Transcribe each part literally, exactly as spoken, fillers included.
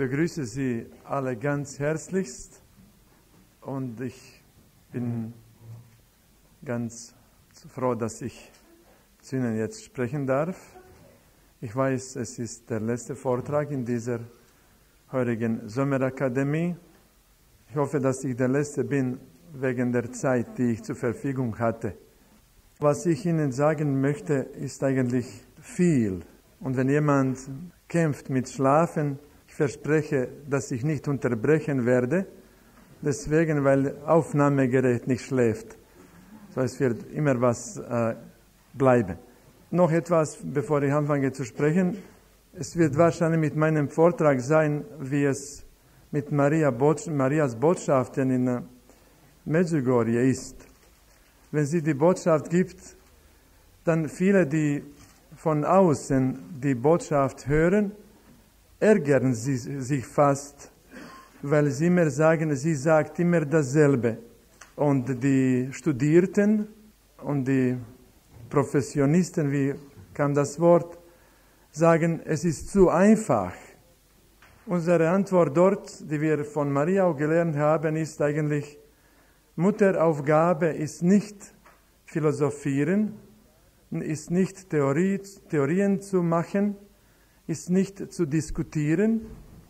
begrüße Sie alle ganz herzlichst und ich bin ganz froh, dass ich zu Ihnen jetzt sprechen darf. Ich weiß, es ist der letzte Vortrag in dieser heurigen Sommerakademie. Ich hoffe, dass ich der Letzte bin wegen der Zeit, die ich zur Verfügung hatte. Was ich Ihnen sagen möchte, ist eigentlich viel. Und wenn jemand kämpft mit Schlafen, ich verspreche, dass ich nicht unterbrechen werde, deswegen, weil Aufnahmegerät nicht schläft. So, es wird immer was äh, bleiben. Noch etwas, bevor ich anfange zu sprechen. Es wird wahrscheinlich mit meinem Vortrag sein, wie es mit Maria Bot- Marias Botschaften in äh, Medjugorje ist. Wenn sie die Botschaft gibt, dann viele, die von außen die Botschaft hören, ärgern sie sich fast, weil sie immer sagen, sie sagt immer dasselbe. Und die Studierten und die Professionisten, wie kam das Wort, sagen, es ist zu einfach. Unsere Antwort dort, die wir von Maria auch gelernt haben, ist eigentlich, Mutteraufgabe ist nicht philosophieren, ist nicht Theorie, Theorien zu machen, ist nicht zu diskutieren.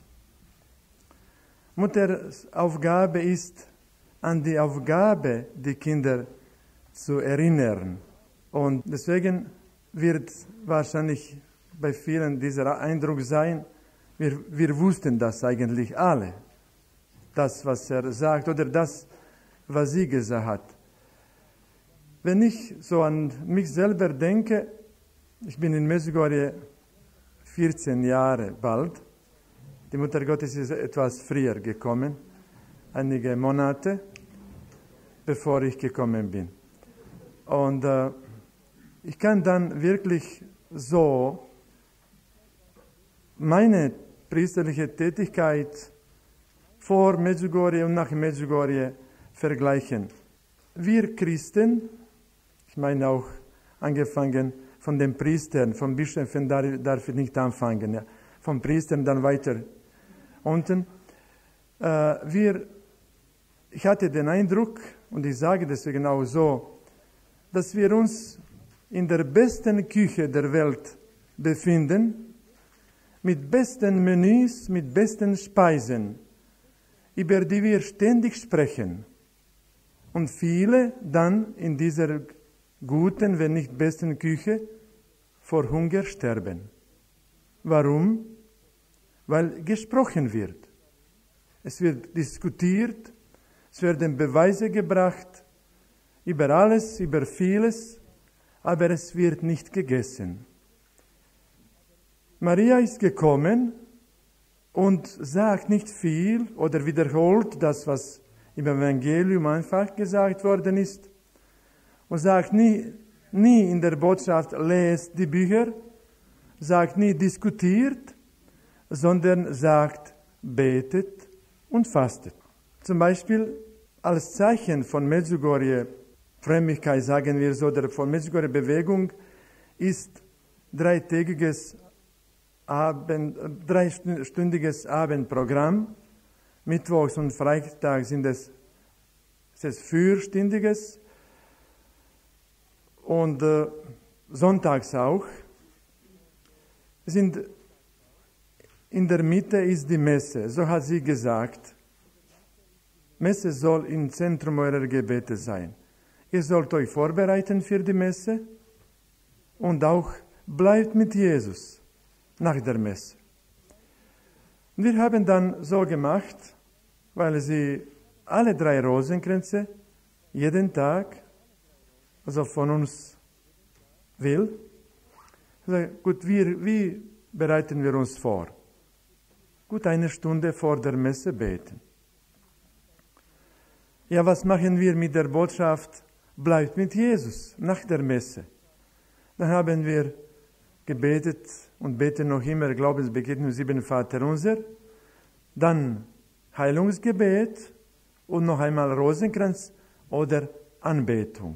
Mutteraufgabe ist, an die Aufgabe die Kinder zu erinnern. Und deswegen wird wahrscheinlich bei vielen dieser Eindruck sein, wir, wir wussten das eigentlich alle. Das, was er sagt oder das, was sie gesagt hat. Wenn ich so an mich selber denke, ich bin in Medjugorje vierzehn Jahre bald. Die Mutter Gottes ist etwas früher gekommen, einige Monate, bevor ich gekommen bin. Und äh, ich kann dann wirklich so meine priesterliche Tätigkeit vor Medjugorje und nach Medjugorje vergleichen. Wir Christen, ich meine auch angefangen von den Priestern, von Bischöfen darf ich nicht anfangen, ja. Von Priestern dann weiter unten. Äh, wir, ich hatte den Eindruck, und ich sage deswegen auch so, dass wir uns in der besten Küche der Welt befinden, mit besten Menüs, mit besten Speisen, über die wir ständig sprechen. Und viele dann in dieser guten, wenn nicht besten Küche vor Hunger sterben. Warum? Weil gesprochen wird. Es wird diskutiert, es werden Beweise gebracht, über alles, über vieles, aber es wird nicht gegessen. Maria ist gekommen und sagt nicht viel oder wiederholt das, was im Evangelium einfach gesagt worden ist, und sagt nie, nie in der Botschaft, lest die Bücher, sagt nie, diskutiert, sondern sagt, betet und fastet. Zum Beispiel als Zeichen von Medjugorje, Frömmigkeit sagen wir so, der von Medjugorje Bewegung ist dreitägiges Abend, dreistündiges Abendprogramm. Mittwochs und Freitags sind es, es ist vierstündiges und äh, sonntags auch. Sind, in der Mitte ist die Messe, so hat sie gesagt. Messe soll im Zentrum eurer Gebete sein. Ihr sollt euch vorbereiten für die Messe und auch bleibt mit Jesus nach der Messe. Und wir haben dann so gemacht, weil sie alle drei Rosenkränze jeden Tag, also von uns will. Also gut, wie, wie bereiten wir uns vor? Gut, eine Stunde vor der Messe beten. Ja, was machen wir mit der Botschaft? Bleibt mit Jesus nach der Messe. Dann haben wir gebetet und beten noch immer Glaubensbekenntnis und sieben Vater unser. Dann Heilungsgebet und noch einmal Rosenkranz oder Anbetung.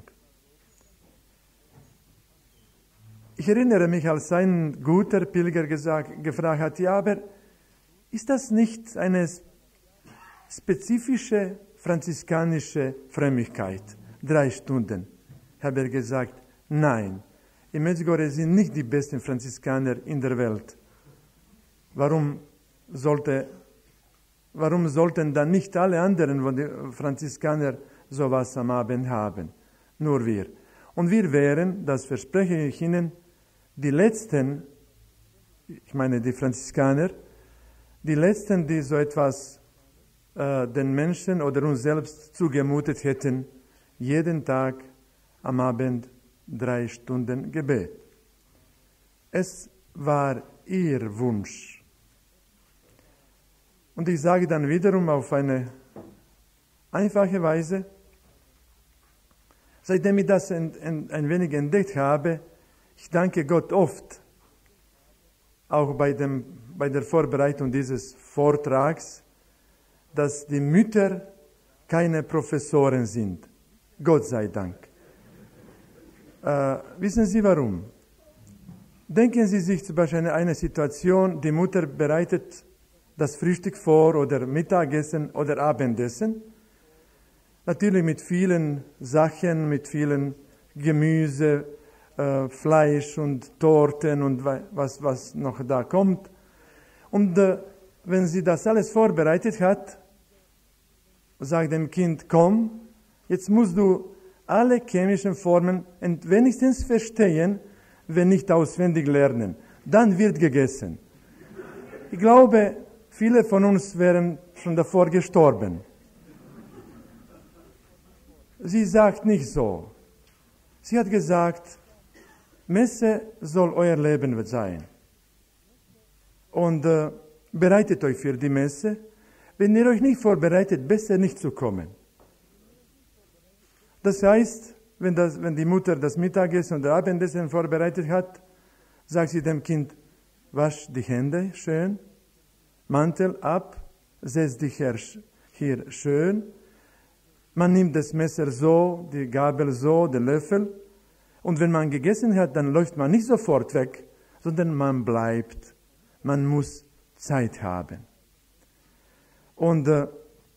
Ich erinnere mich, als ein guter Pilger gesagt, gefragt hat, ja, aber Ist das nicht eine spezifische franziskanische Frömmigkeit? Drei Stunden. Ich habe gesagt, nein, in Medjugorje sind nicht die besten Franziskaner in der Welt. Warum, sollte, warum sollten dann nicht alle anderen Franziskaner sowas am Abend haben? Nur wir. Und wir wären, das verspreche ich Ihnen, die Letzten, ich meine die Franziskaner, die Letzten, die so etwas äh, den Menschen oder uns selbst zugemutet hätten, jeden Tag am Abend drei Stunden Gebet. Es war ihr Wunsch. Und ich sage dann wiederum auf eine einfache Weise, seitdem ich das ein, ein, ein wenig entdeckt habe, ich danke Gott oft, auch bei, dem, bei der Vorbereitung dieses Vortrags, dass die Mütter keine Professoren sind. Gott sei Dank. Äh, wissen Sie warum? Denken Sie sich zum Beispiel an eine Situation, die Mutter bereitet das Frühstück vor oder Mittagessen oder Abendessen. Natürlich mit vielen Sachen, mit vielen Gemüse, äh, Fleisch und Torten und was, was noch da kommt. Und äh, wenn sie das alles vorbereitet hat, sagt dem Kind, komm, jetzt musst du alle chemischen Formen wenigstens verstehen, wenn nicht auswendig lernen. Dann wird gegessen. Ich glaube, viele von uns wären schon davor gestorben. Sie sagt nicht so. Sie hat gesagt, Messe soll euer Leben sein. Und äh, bereitet euch für die Messe. Wenn ihr euch nicht vorbereitet, besser nicht zu kommen. Das heißt, wenn, das, wenn die Mutter das Mittagessen oder Abendessen vorbereitet hat, sagt sie dem Kind, wasch die Hände schön, Mantel ab, setz dich hier, hier schön. Man nimmt das Messer so, die Gabel so, den Löffel. Und wenn man gegessen hat, dann läuft man nicht sofort weg, sondern man bleibt. Man muss Zeit haben. Und äh,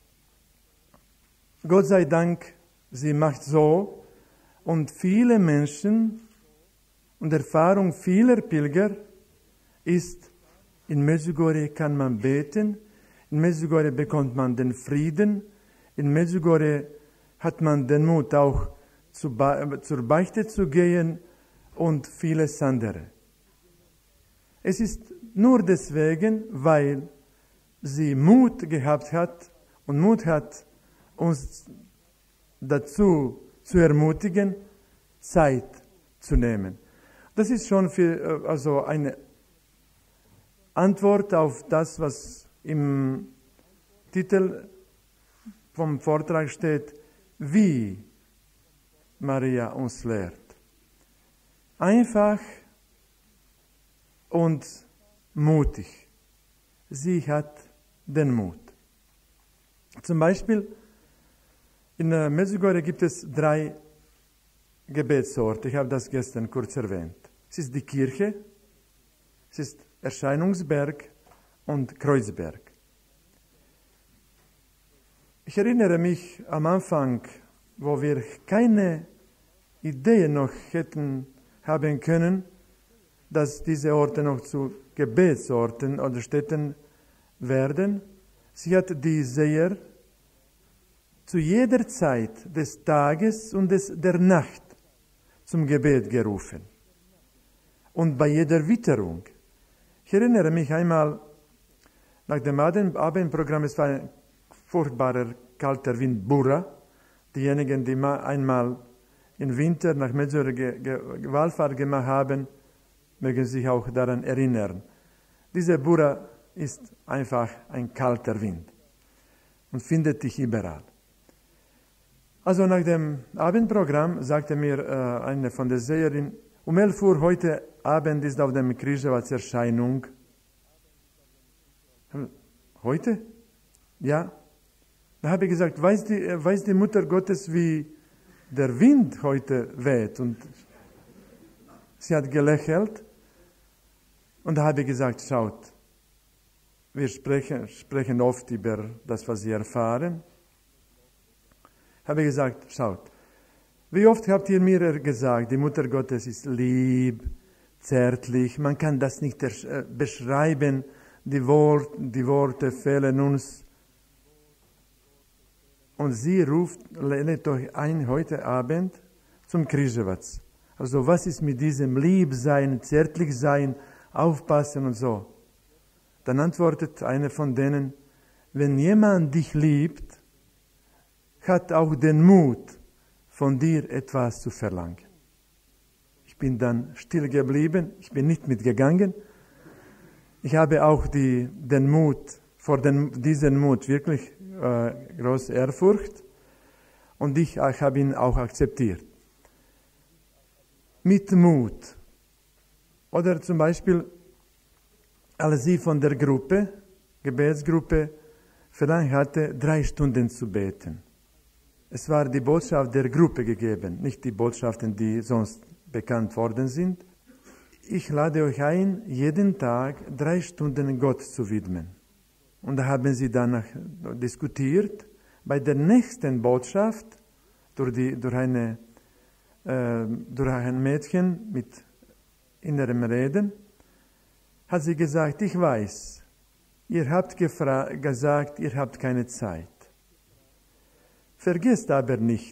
Gott sei Dank, sie macht so. Und viele Menschen und Erfahrung vieler Pilger ist, in Medjugorje kann man beten, in Medjugorje bekommt man den Frieden, in Medjugorje hat man den Mut, auch zu Be- zur Beichte zu gehen und vieles andere. Es ist nur deswegen, weil sie Mut gehabt hat und Mut hat, uns dazu zu ermutigen, Zeit zu nehmen. Das ist schon für, also eine Antwort auf das, was im Titel vom Vortrag steht, wie Maria uns lehrt. Einfach und mutig. Sie hat den Mut. Zum Beispiel in Medjugorje gibt es drei Gebetsorte. Ich habe das gestern kurz erwähnt. Es ist die Kirche, es ist Erscheinungsberg und Kreuzberg. Ich erinnere mich am Anfang, wo wir keine Idee noch hätten haben können, dass diese Orte noch zu Gebetsorten oder Städten werden. Sie hat die Seher zu jeder Zeit des Tages und des, der Nacht zum Gebet gerufen. Und bei jeder Witterung. Ich erinnere mich einmal, nach dem Abendprogramm, es war ein furchtbarer kalter Wind, Burra. Diejenigen, die einmal im Winter nach Medjugorje Wallfahrt gemacht haben, mögen sich auch daran erinnern. Diese Burra ist einfach ein kalter Wind und findet dich überall. Also nach dem Abendprogramm sagte mir äh, eine von den Seherinnen, um elf Uhr heute Abend ist auf dem Križevac Erscheinung. Heute? Ja. Da habe ich gesagt, weiß die, weiß die Mutter Gottes, wie der Wind heute weht? Und sie hat gelächelt. Und da habe ich gesagt, schaut, wir sprechen, sprechen oft über das, was sie erfahren. Habe ich gesagt, schaut, wie oft habt ihr mir gesagt, die Mutter Gottes ist lieb, zärtlich, man kann das nicht beschreiben, die, Wort, die Worte fehlen uns. Und sie ruft, lädt euch ein heute Abend zum Križevac. Also was ist mit diesem Liebsein, Zärtlichsein, Aufpassen und so? Dann antwortet einer von denen, wenn jemand dich liebt, hat auch den Mut, von dir etwas zu verlangen. Ich bin dann still geblieben, ich bin nicht mitgegangen. Ich habe auch die, den Mut, vor den, diesen Mut wirklich äh, große Ehrfurcht und ich, ich habe ihn auch akzeptiert. Mit Mut. Oder zum Beispiel, als sie von der Gruppe, Gebetsgruppe, verlangt hatte, drei Stunden zu beten. Es war die Botschaft der Gruppe gegeben, nicht die Botschaften, die sonst bekannt worden sind. Ich lade euch ein, jeden Tag drei Stunden Gott zu widmen. Und da haben sie danach diskutiert. Bei der nächsten Botschaft, durch, die, durch, eine, äh, durch ein Mädchen mit innerem Reden, hat sie gesagt, ich weiß, ihr habt gefra- gesagt, ihr habt keine Zeit. Vergesst aber nicht,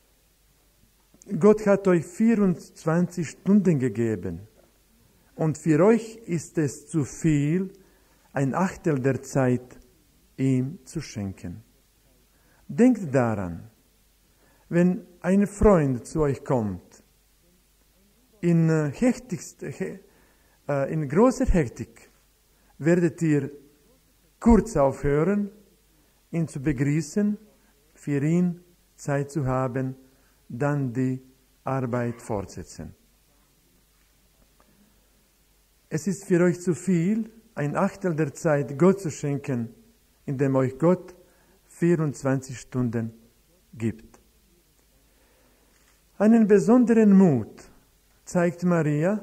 Gott hat euch vierundzwanzig Stunden gegeben und für euch ist es zu viel, ein Achtel der Zeit ihm zu schenken. Denkt daran, wenn ein Freund zu euch kommt, in, äh, hektigst, he, äh, in großer Hektik, werdet ihr kurz aufhören, ihn zu begrüßen, für ihn Zeit zu haben, dann die Arbeit fortsetzen. Es ist für euch zu viel, ein Achtel der Zeit Gott zu schenken, indem euch Gott vierundzwanzig Stunden gibt. Einen besonderen Mut zeigt Maria,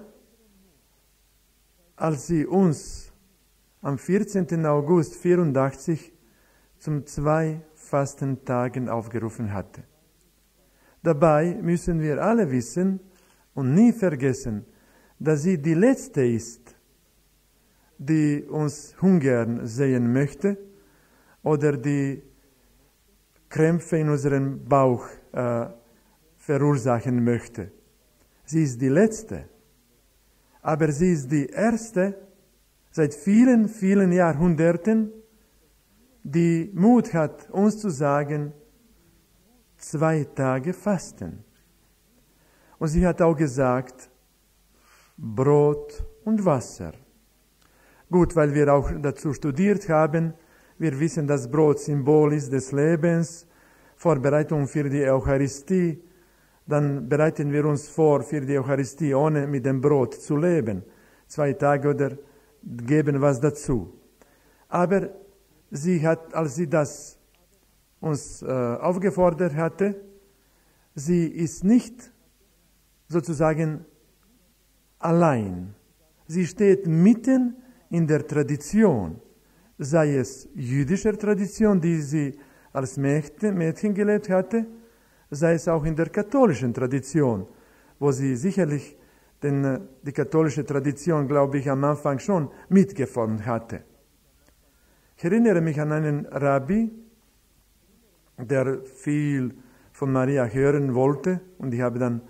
als sie uns am vierzehnten August vierundachtzig zum zwei Fastentagen aufgerufen hatte. Dabei müssen wir alle wissen und nie vergessen, dass sie die Letzte ist, die uns hungern sehen möchte oder die Krämpfe in unserem Bauch äh, verursachen möchte. Sie ist die Letzte, aber sie ist die Erste seit vielen, vielen Jahrhunderten, die Mut hat, uns zu sagen, zwei Tage fasten. Und sie hat auch gesagt, Brot und Wasser. Gut, weil wir auch dazu studiert haben, wir wissen, dass Brot Symbol ist des Lebens, Vorbereitung für die Eucharistie, dann bereiten wir uns vor für die Eucharistie, ohne mit dem Brot zu leben. Zwei Tage oder geben was dazu. Aber sie hat, als sie das uns äh, aufgefordert hatte, sie ist nicht sozusagen allein. Sie steht mitten in der Tradition, sei es jüdischer Tradition, die sie als Mädchen, Mädchen gelebt hatte, sei es auch in der katholischen Tradition, wo sie sicherlich den, die katholische Tradition, glaube ich, am Anfang schon mitgeformt hatte. Ich erinnere mich an einen Rabbi, der viel von Maria hören wollte, und ich habe dann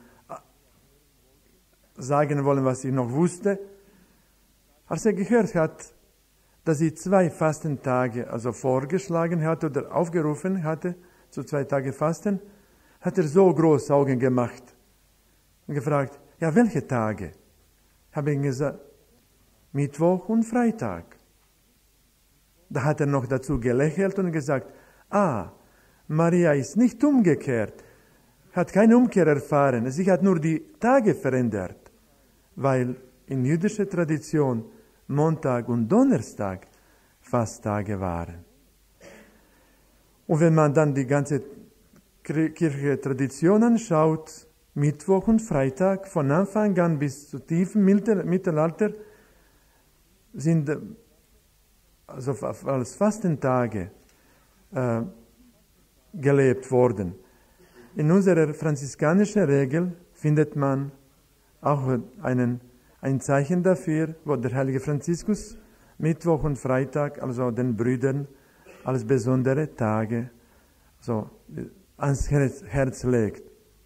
sagen wollen, was ich noch wusste. Als er gehört hat, dass sie zwei Fastentage also vorgeschlagen hat oder aufgerufen hatte, zu zwei Tage Fasten, hat er so große Augen gemacht und gefragt, ja, welche Tage? Habe ich gesagt, Mittwoch und Freitag. Da hat er noch dazu gelächelt und gesagt, ah, Maria ist nicht umgekehrt, hat keine Umkehr erfahren, sie hat nur die Tage verändert, weil in jüdischer Tradition Montag und Donnerstag Fasttage waren. Und wenn man dann die ganze kirchliche Tradition anschaut, Mittwoch und Freitag, von Anfang an bis zu tiefem Mittelalter, sind also als Fastentage äh, gelebt worden. In unserer franziskanischen Regel findet man auch einen, ein Zeichen dafür, wo der heilige Franziskus Mittwoch und Freitag, also den Brüdern, als besondere Tage so ans Herz, Herz legt.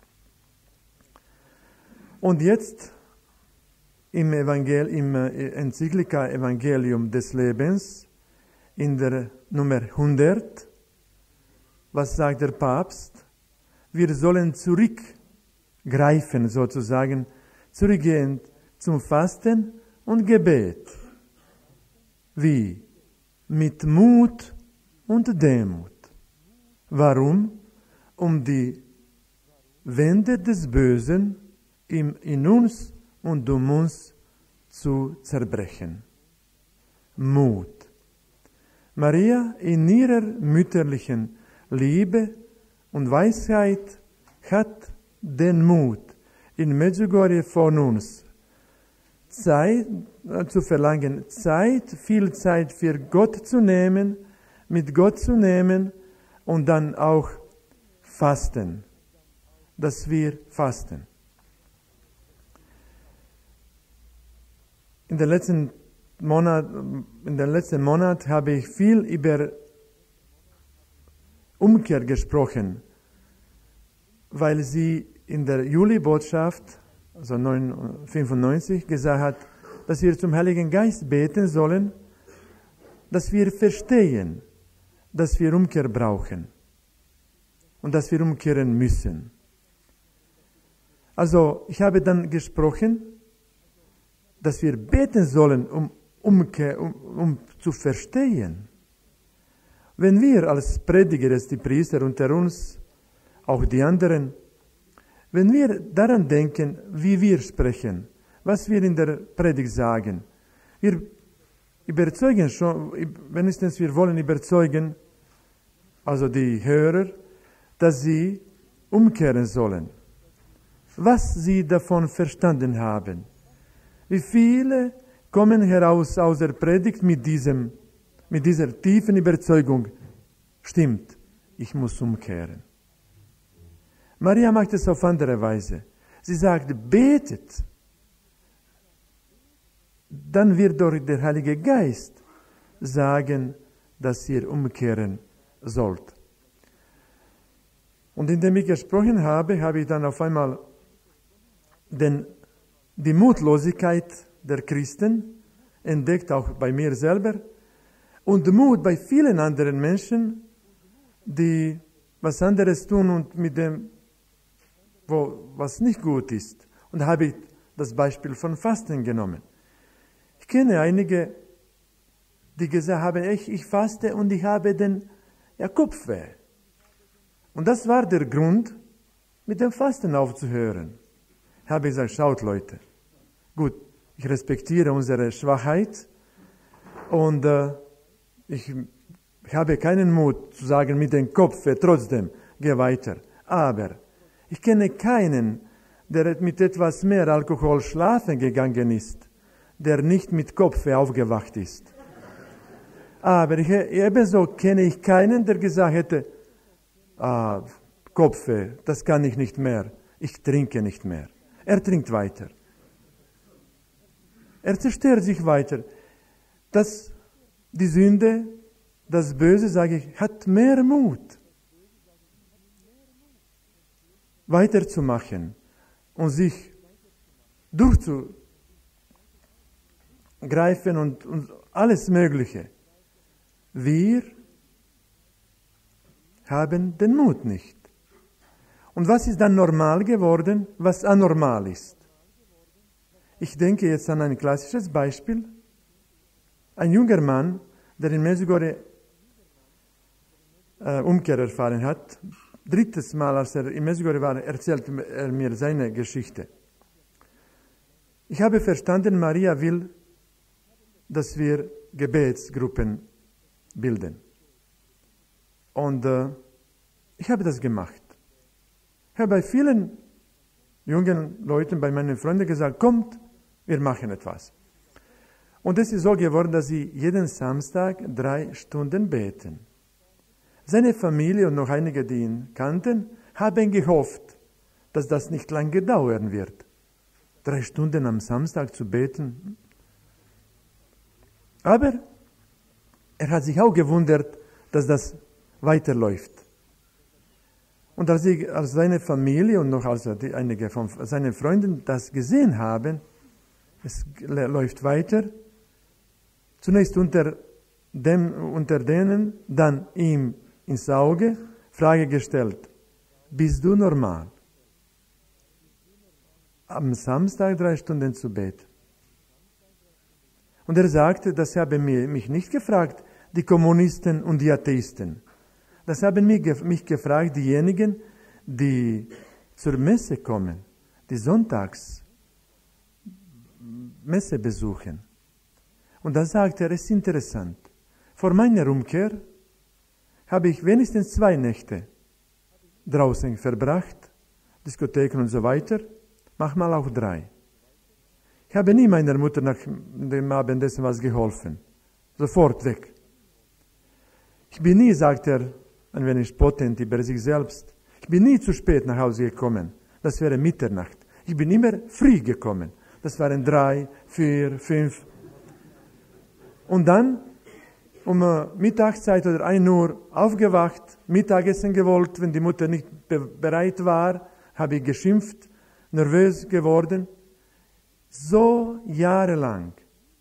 Und jetzt im, Evangel, im Enzyklika Evangelium des Lebens, in der Nummer hundert, was sagt der Papst? Wir sollen zurückgreifen, sozusagen, zurückgehen zum Fasten und Gebet. Wie? Mit Mut und Demut. Warum? Um die Wände des Bösen in uns und um uns zu zerbrechen. Mut. Maria in ihrer mütterlichen Liebe und Weisheit hat den Mut, in Medjugorje von uns Zeit äh, zu verlangen, Zeit, viel Zeit für Gott zu nehmen, mit Gott zu nehmen und dann auch fasten, dass wir fasten. In den letzten Monat, in den letzten Monat habe ich viel über Umkehr gesprochen, weil sie in der Juli-Botschaft, also neunzehnhundertfünfundneunzig, gesagt hat, dass wir zum Heiligen Geist beten sollen, dass wir verstehen, dass wir Umkehr brauchen und dass wir umkehren müssen. Also ich habe dann gesprochen, dass wir beten sollen, um Umkehr, um, um zu verstehen. Wenn wir als Prediger, als die Priester unter uns, auch die anderen, wenn wir daran denken, wie wir sprechen, was wir in der Predigt sagen, wir überzeugen schon, wenigstens wir wollen überzeugen, also die Hörer, dass sie umkehren sollen. Was sie davon verstanden haben. Wie viele kommen heraus aus der Predigt mit, diesem, mit dieser tiefen Überzeugung, stimmt, ich muss umkehren. Maria macht es auf andere Weise. Sie sagt, betet. Dann wird durch der Heilige Geist sagen, dass ihr umkehren sollt. Und indem ich gesprochen habe, habe ich dann auf einmal den, die Mutlosigkeit der Christen entdeckt, auch bei mir selber, und Mut bei vielen anderen Menschen, die was anderes tun und mit dem, wo, was nicht gut ist. Und da habe ich das Beispiel von Fasten genommen. Ich kenne einige, die gesagt haben, ich, ich faste und ich habe den ja, Kopfweh. Und das war der Grund, mit dem Fasten aufzuhören. Ich habe gesagt, schaut Leute, gut, ich respektiere unsere Schwachheit und äh, ich, ich habe keinen Mut zu sagen, mit dem Kopfweh, trotzdem, geh weiter. Aber ich kenne keinen, der mit etwas mehr Alkohol schlafen gegangen ist, der nicht mit Kopfweh aufgewacht ist. Aber ich, ebenso kenne ich keinen, der gesagt hätte, ah, Kopfweh, das kann ich nicht mehr, ich trinke nicht mehr. Er trinkt weiter. Er zerstört sich weiter. Das, die Sünde, das Böse, sage ich, hat mehr Mut, weiterzumachen und sich durchzugreifen und, und alles Mögliche. Wir haben den Mut nicht. Und was ist dann normal geworden, was anormal ist? Ich denke jetzt an ein klassisches Beispiel. Ein junger Mann, der in Medjugorje äh, Umkehr erfahren hat, drittes Mal, als er in Medjugorje war, erzählt er mir seine Geschichte. Ich habe verstanden, Maria will, dass wir Gebetsgruppen bilden. Und äh, ich habe das gemacht. Ich habe bei vielen jungen Leuten, bei meinen Freunden gesagt, kommt, wir machen etwas. Und es ist so geworden, dass sie jeden Samstag drei Stunden beten. Seine Familie und noch einige, die ihn kannten, haben gehofft, dass das nicht lange dauern wird. Drei Stunden am Samstag zu beten. Aber er hat sich auch gewundert, dass das weiterläuft. Und als, sie, als seine Familie und noch als die, einige von seinen Freunden das gesehen haben, es läuft weiter, zunächst unter, dem, unter denen, dann ihm ins Auge, Frage gestellt, bist du normal? Am Samstag drei Stunden zu beten. Und er sagte, das haben mich nicht gefragt, die Kommunisten und die Atheisten. Das haben mich, mich gefragt, diejenigen, die zur Messe kommen, die sonntags Messe besuchen. Und da sagte er, es ist interessant. Vor meiner Umkehr habe ich wenigstens zwei Nächte draußen verbracht, Diskotheken und so weiter, manchmal auch drei. Ich habe nie meiner Mutter nach dem Abendessen was geholfen. Sofort weg. Ich bin nie, sagt er, ein wenig spottend über sich selbst, ich bin nie zu spät nach Hause gekommen. Das wäre Mitternacht. Ich bin immer früh gekommen. Das waren drei, vier, fünf. Und dann, um Mittagszeit oder ein Uhr aufgewacht, Mittagessen gewollt, wenn die Mutter nicht be- bereit war, habe ich geschimpft, nervös geworden. So jahrelang.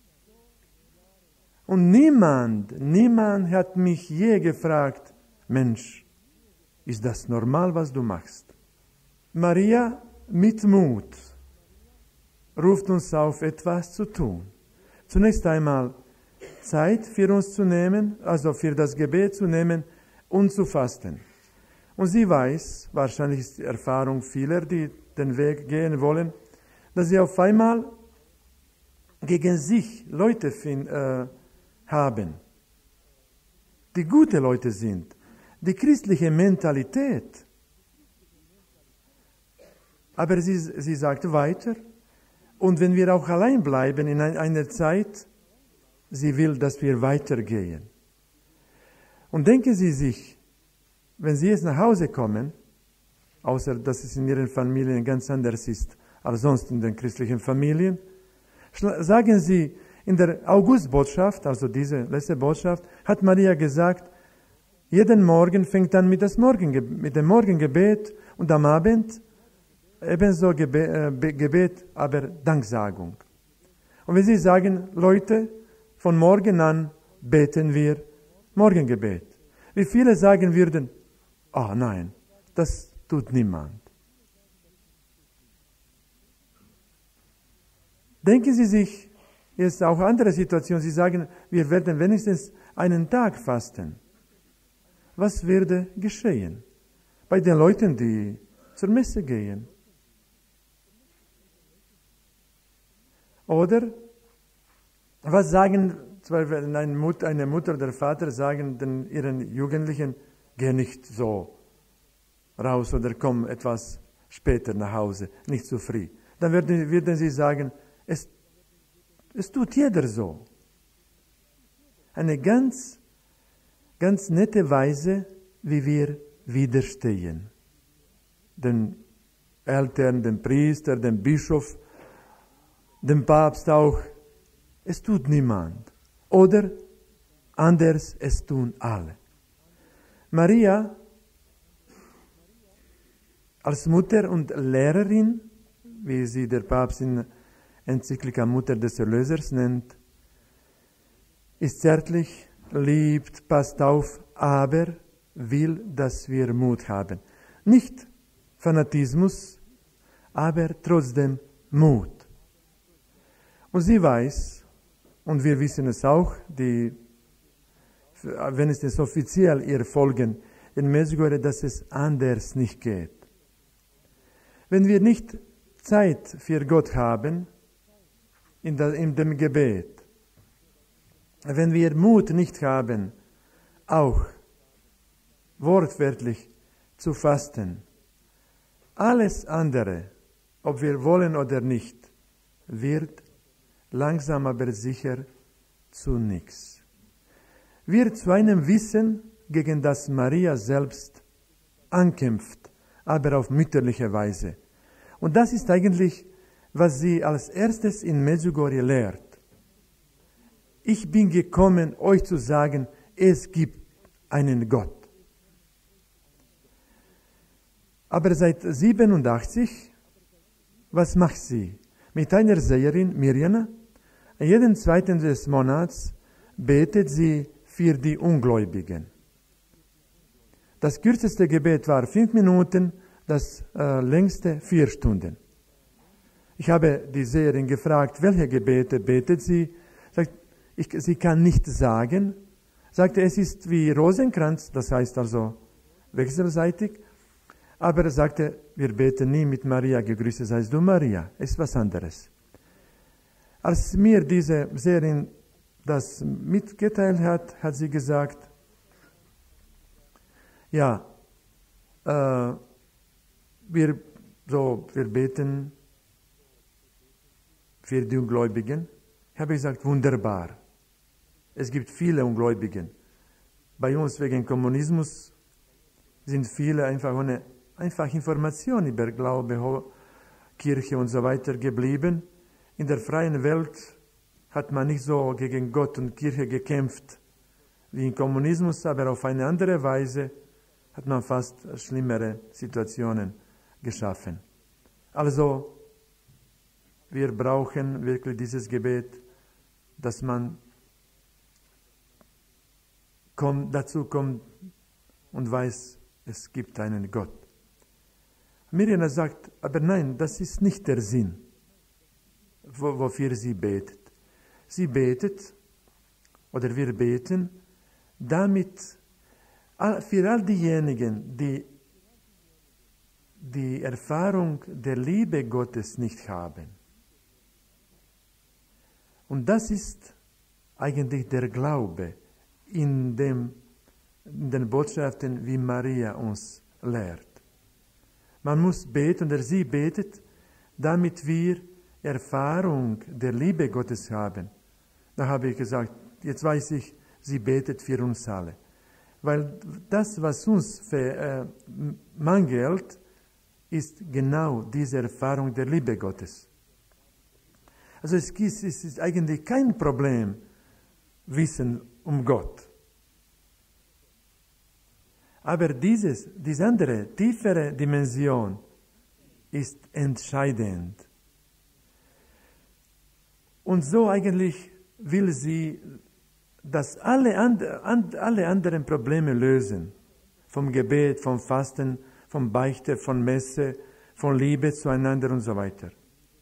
Und niemand, niemand hat mich je gefragt, Mensch, ist das normal, was du machst? Maria mit Mut ruft uns auf, etwas zu tun. Zunächst einmal Zeit für uns zu nehmen, also für das Gebet zu nehmen und zu fasten. Und sie weiß, wahrscheinlich ist die Erfahrung vieler, die den Weg gehen wollen, dass sie auf einmal gegen sich Leute find, äh, haben, die gute Leute sind, die christliche Mentalität. Aber sie, sie sagt weiter, und wenn wir auch allein bleiben in einer Zeit, sie will, dass wir weitergehen. Und denken Sie sich, wenn Sie jetzt nach Hause kommen, außer dass es in Ihren Familien ganz anders ist als sonst in den christlichen Familien, sagen Sie, in der Augustbotschaft, also diese letzte Botschaft, hat Maria gesagt, jeden Morgen fängt an mit, das Morgenge- mit dem Morgengebet und am Abend ebenso Gebet, äh, Gebet, aber Danksagung. Und wenn Sie sagen, Leute, von morgen an beten wir Morgengebet. Wie viele sagen würden, ah nein, das tut niemand. Denken Sie sich jetzt auch andere Situationen, Sie sagen, wir werden wenigstens einen Tag fasten. Was würde geschehen bei den Leuten, die zur Messe gehen? Oder was sagen, wenn eine Mutter, eine Mutter oder Vater sagen den, ihren Jugendlichen, geh nicht so raus oder komm etwas später nach Hause, nicht zu früh. Dann würden, würden sie sagen, es, es tut jeder so. Eine ganz, ganz nette Weise, wie wir widerstehen. Den Eltern, dem Priester, dem Bischof, dem Papst auch. Es tut niemand. Oder anders, es tun alle. Maria, als Mutter und Lehrerin, wie sie der Papst in Enzyklika Mutter des Erlösers nennt, ist zärtlich, liebt, passt auf, aber will, dass wir Mut haben. Nicht Fanatismus, aber trotzdem Mut. Und sie weiß, und wir wissen es auch, die, wenn es das offiziell ihr folgen, in Medjugorje, dass es anders nicht geht. Wenn wir nicht Zeit für Gott haben, in, der, in dem Gebet, wenn wir Mut nicht haben, auch wortwörtlich zu fasten, alles andere, ob wir wollen oder nicht, wird langsam aber sicher zu nichts. Wird zu einem Wissen, gegen das Maria selbst ankämpft, aber auf mütterliche Weise. Und das ist eigentlich, was sie als erstes in Medjugorje lehrt. Ich bin gekommen, euch zu sagen, es gibt einen Gott. Aber seit siebenundachtzig, was macht sie? Mit einer Seherin, Mirjana, jeden zweiten des Monats betet sie für die Ungläubigen. Das kürzeste Gebet war fünf Minuten, das äh, längste vier Stunden. Ich habe die Seherin gefragt, welche Gebete betet sie? Sagt, ich, sie kann nicht sagen. Sagte, es ist wie Rosenkranz, das heißt also wechselseitig. Aber er sagte, wir beten nie mit Maria, gegrüßet seist du Maria. Es ist was anderes. Als mir diese Seherin das mitgeteilt hat, hat sie gesagt, ja, äh, wir, so, wir beten für die Ungläubigen. Ich habe gesagt, wunderbar. Es gibt viele Ungläubigen. Bei uns wegen Kommunismus sind viele einfach ohne einfach Informationen über Glaube, Kirche und so weiter geblieben. In der freien Welt hat man nicht so gegen Gott und Kirche gekämpft wie im Kommunismus, aber auf eine andere Weise hat man fast schlimmere Situationen geschaffen. Also, wir brauchen wirklich dieses Gebet, dass man kommt, dazu kommt und weiß, es gibt einen Gott. Mirjana sagt, aber nein, das ist nicht der Sinn, wofür sie betet. Sie betet, oder wir beten, damit für all diejenigen, die die Erfahrung der Liebe Gottes nicht haben. Und das ist eigentlich der Glaube in, dem, in den Botschaften, wie Maria uns lehrt. Man muss beten, oder sie betet, damit wir Erfahrung der Liebe Gottes haben. Da habe ich gesagt, jetzt weiß ich, sie betet für uns alle. Weil das, was uns für, äh, mangelt, ist genau diese Erfahrung der Liebe Gottes. Also es ist, es ist eigentlich kein Problem, Wissen um Gott. Aber dieses, diese andere, tiefere Dimension ist entscheidend. Und so eigentlich will sie, dass alle, and, and, alle anderen Probleme lösen. Vom Gebet, vom Fasten, vom Beichte, von Messe, von Liebe zueinander und so weiter.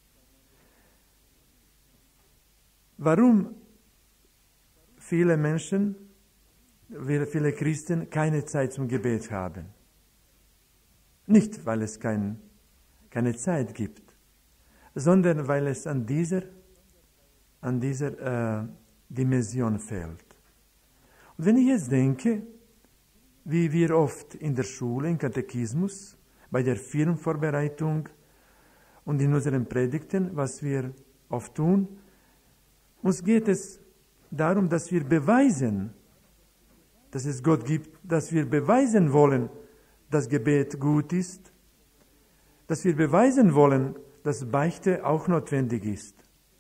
Warum viele Menschen, viele Christen keine Zeit zum Gebet haben? Nicht, weil es kein, keine Zeit gibt, sondern weil es an dieser, an dieser äh, Dimension fehlt. Und wenn ich jetzt denke, wie wir oft in der Schule, im Katechismus, bei der Firmenvorbereitung und in unseren Predigten, was wir oft tun, uns geht es darum, dass wir beweisen, dass es Gott gibt, dass wir beweisen wollen, dass Gebet gut ist, dass wir beweisen wollen, dass Beichte auch notwendig ist.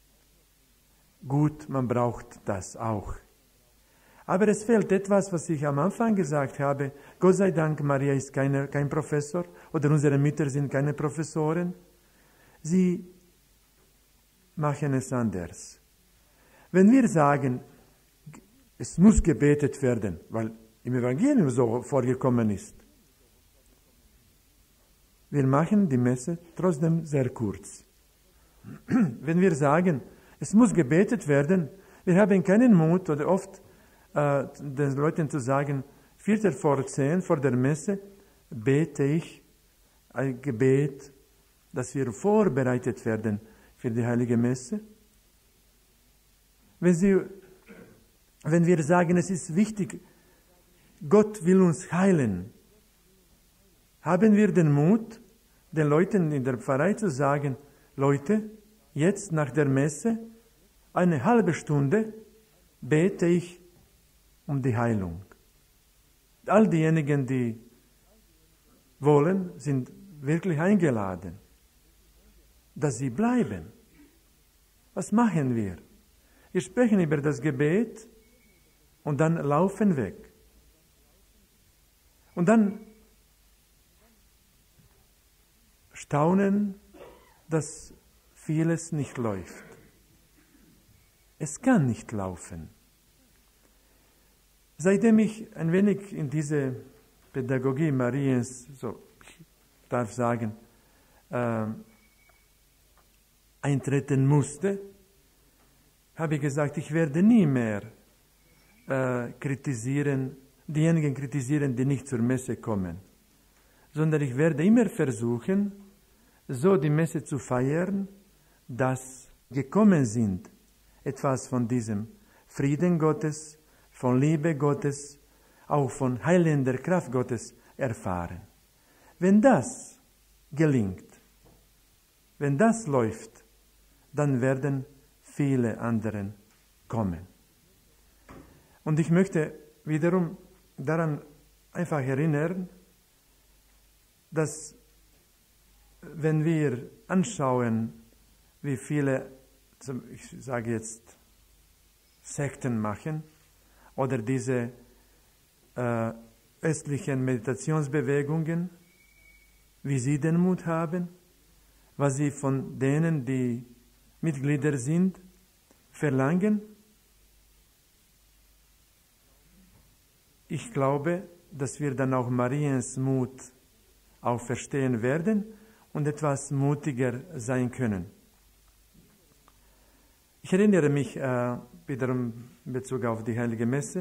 Gut, man braucht das auch. Aber es fehlt etwas, was ich am Anfang gesagt habe. Gott sei Dank, Maria ist keine, kein Professor oder unsere Mütter sind keine Professoren. Sie machen es anders. Wenn wir sagen, es muss gebetet werden, weil im Evangelium so vorgekommen ist, wir machen die Messe trotzdem sehr kurz. Wenn wir sagen, es muss gebetet werden, wir haben keinen Mut oder oft äh, den Leuten zu sagen, Viertel vor zehn vor der Messe bete ich ein Gebet, dass wir vorbereitet werden für die Heilige Messe. Wenn, Sie, wenn wir sagen, es ist wichtig, Gott will uns heilen, haben wir den Mut, den Leuten in der Pfarrei zu sagen, Leute, jetzt nach der Messe eine halbe Stunde bete ich um die Heilung. All diejenigen, die wollen, sind wirklich eingeladen, dass sie bleiben. Was machen wir? Wir sprechen über das Gebet und dann laufen weg. Und dann staunen, dass vieles nicht läuft. Es kann nicht laufen. Seitdem ich ein wenig in diese Pädagogie Mariens, so ich darf sagen, äh, eintreten musste, habe ich gesagt, ich werde nie mehr äh, kritisieren, diejenigen kritisieren, die nicht zur Messe kommen, sondern ich werde immer versuchen, so die Messe zu feiern, dass gekommen sind, etwas von diesem Frieden Gottes, von Liebe Gottes, auch von heilender Kraft Gottes erfahren. Wenn das gelingt, wenn das läuft, dann werden viele andere kommen. Und ich möchte wiederum daran einfach erinnern, dass wenn wir anschauen, wie viele, ich sage jetzt, Sekten machen oder diese äh, östlichen Meditationsbewegungen, wie sie den Mut haben, was sie von denen, die Mitglieder sind, verlangen. Ich glaube, dass wir dann auch Mariens Mut auch verstehen werden und etwas mutiger sein können. Ich erinnere mich äh, wiederum in Bezug auf die Heilige Messe,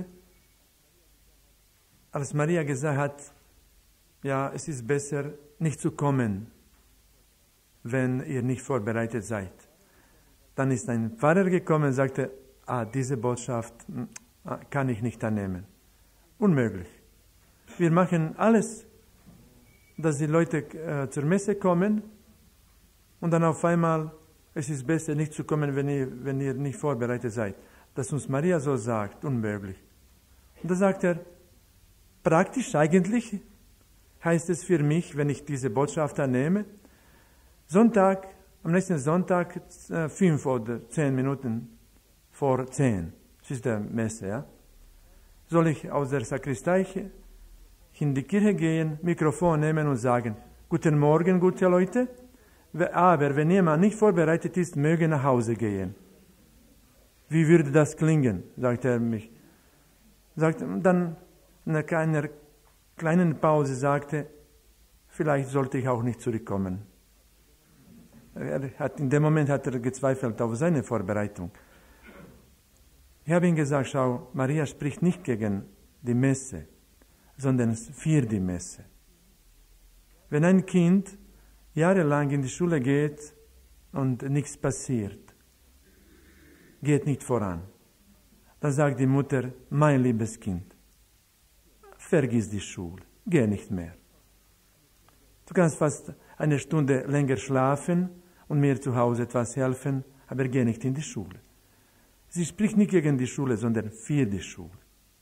als Maria gesagt hat, ja, es ist besser, nicht zu kommen, wenn ihr nicht vorbereitet seid. Dann ist ein Pfarrer gekommen und sagte, ah, diese Botschaft kann ich nicht annehmen. Unmöglich. Wir machen alles, dass die Leute äh, zur Messe kommen und dann auf einmal, es ist besser, nicht zu kommen, wenn ihr, wenn ihr nicht vorbereitet seid. Dass uns Maria so sagt, unmöglich. Und da sagt er, praktisch eigentlich heißt es für mich, wenn ich diese Botschaft annehme, Sonntag, am nächsten Sonntag, äh, fünf oder zehn Minuten vor zehn, das ist der Messe, ja, soll ich aus der Sakristei in die Kirche gehen, Mikrofon nehmen und sagen, guten Morgen, gute Leute, aber wenn jemand nicht vorbereitet ist, möge nach Hause gehen. Wie würde das klingen, sagt er mich. Sagt, dann nach einer kleinen Pause sagte, vielleicht sollte ich auch nicht zurückkommen. Er hat, in dem Moment hat er gezweifelt auf seine Vorbereitung. Ich habe ihm gesagt, schau, Maria spricht nicht gegen die Messe, sondern für die Messe. Wenn ein Kind jahrelang in die Schule geht und nichts passiert, geht nicht voran, dann sagt die Mutter, mein liebes Kind, vergiss die Schule, geh nicht mehr. Du kannst fast eine Stunde länger schlafen und mir zu Hause etwas helfen, aber geh nicht in die Schule. Sie spricht nicht gegen die Schule, sondern für die Schule.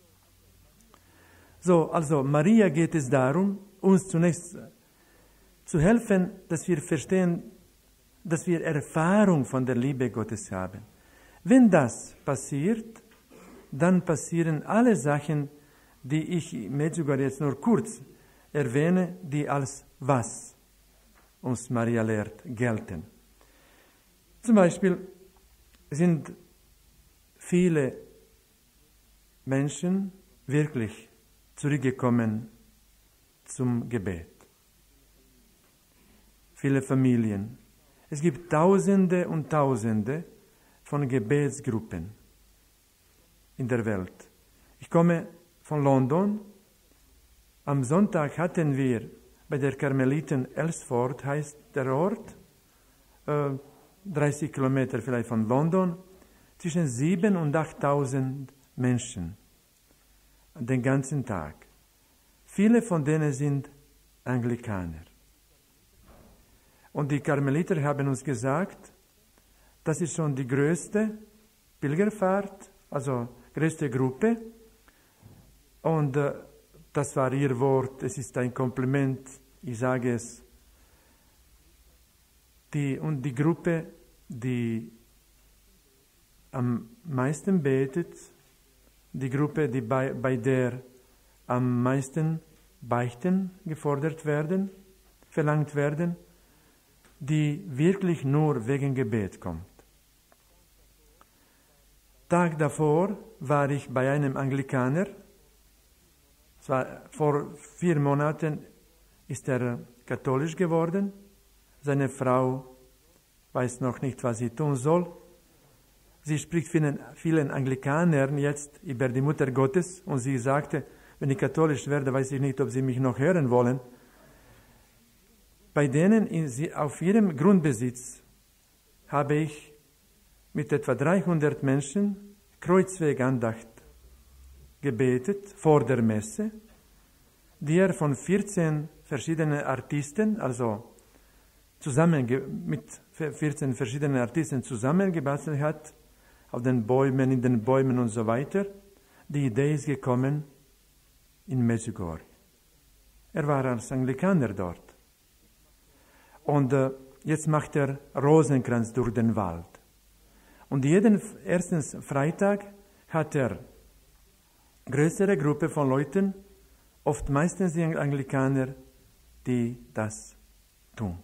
So, also Maria geht es darum, uns zunächst zu helfen, dass wir verstehen, dass wir Erfahrung von der Liebe Gottes haben. Wenn das passiert, dann passieren alle Sachen, die ich Medjugorje jetzt nur kurz erwähne, die als was uns Maria lehrt, gelten. Zum Beispiel sind viele Menschen wirklich zurückgekommen zum Gebet. Viele Familien. Es gibt Tausende und Tausende von Gebetsgruppen in der Welt. Ich komme von London. Am Sonntag hatten wir bei der Karmeliten Elsford, heißt der Ort, äh, dreißig Kilometer vielleicht von London, zwischen sieben und achttausend Menschen den ganzen Tag. Viele von denen sind Anglikaner. Und die Karmeliter haben uns gesagt, das ist schon die größte Pilgerfahrt, also größte Gruppe. Und äh, das war ihr Wort, es ist ein Kompliment, ich sage es. Die, und die Gruppe, die am meisten betet, die Gruppe, die bei, bei der am meisten Beichten gefordert werden, verlangt werden, die wirklich nur wegen Gebet kommt. Tag davor war ich bei einem Anglikaner. Es war, vor vier Monaten ist er katholisch geworden. Seine Frau weiß noch nicht, was sie tun soll. Sie spricht vielen, vielen Anglikanern jetzt über die Mutter Gottes und sie sagte, wenn ich katholisch werde, weiß ich nicht, ob sie mich noch hören wollen. Bei denen in, auf ihrem Grundbesitz habe ich mit etwa dreihundert Menschen Kreuzwegandacht gebetet vor der Messe, die er von vierzehn verschiedenen Artisten, also zusammen mit vierzehn verschiedenen Artisten zusammengebastelt hat, auf den Bäumen, in den Bäumen und so weiter. Die Idee ist gekommen in Medjugorje. Er war als Anglikaner dort. Und äh, jetzt macht er Rosenkranz durch den Wald. Und jeden ersten Freitag hat er größere Gruppe von Leuten, oft meistens die Anglikaner, die das tun.